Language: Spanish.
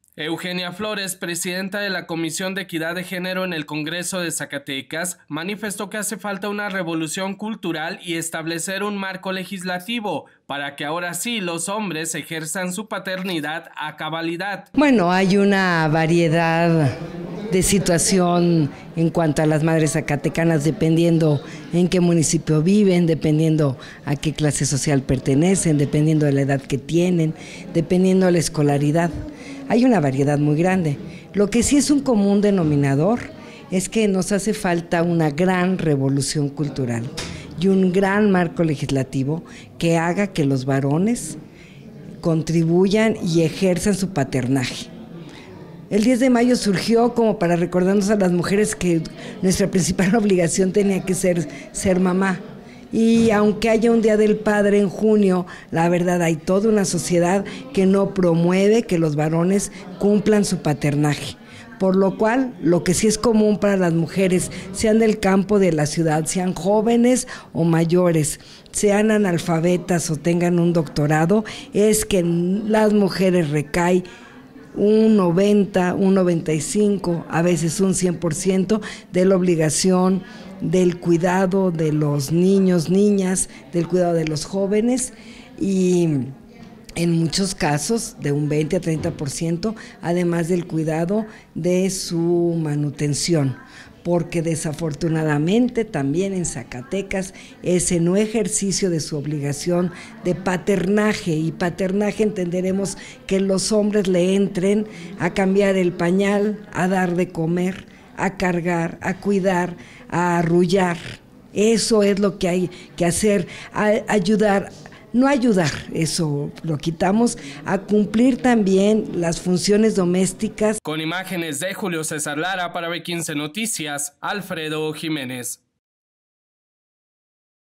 Eugenia Flores, presidenta de la Comisión de Equidad de Género en el Congreso de Zacatecas, manifestó que hace falta una revolución cultural y establecer un marco legislativo para que ahora sí los hombres ejerzan su paternidad a cabalidad. Bueno, hay una variedad de situación en cuanto a las madres zacatecanas, dependiendo en qué municipio viven, dependiendo a qué clase social pertenecen, dependiendo de la edad que tienen, dependiendo de la escolaridad. Hay una variedad muy grande. Lo que sí es un común denominador es que nos hace falta una gran revolución cultural y un gran marco legislativo que haga que los varones contribuyan y ejerzan su paternaje. El 10 de mayo surgió como para recordarnos a las mujeres que nuestra principal obligación tenía que ser mamá. Y aunque haya un Día del Padre en junio, la verdad hay toda una sociedad que no promueve que los varones cumplan su paternaje. Por lo cual, lo que sí es común para las mujeres, sean del campo, de la ciudad, sean jóvenes o mayores, sean analfabetas o tengan un doctorado, es que en las mujeres recae un 90, un 95, a veces un 100% de la obligación del cuidado de los niños, niñas, del cuidado de los jóvenes y en muchos casos de un 20 a 30%, además del cuidado de su manutención. Porque desafortunadamente también en Zacatecas ese no ejercicio de su obligación de paternaje, y paternaje entenderemos que los hombres le entren a cambiar el pañal, a dar de comer, a cargar, a cuidar, a arrullar. Eso es lo que hay que hacer, a ayudar. No ayudar, eso lo quitamos, a cumplir también las funciones domésticas. Con imágenes de Julio César Lara para B15 Noticias, Alfredo Jiménez.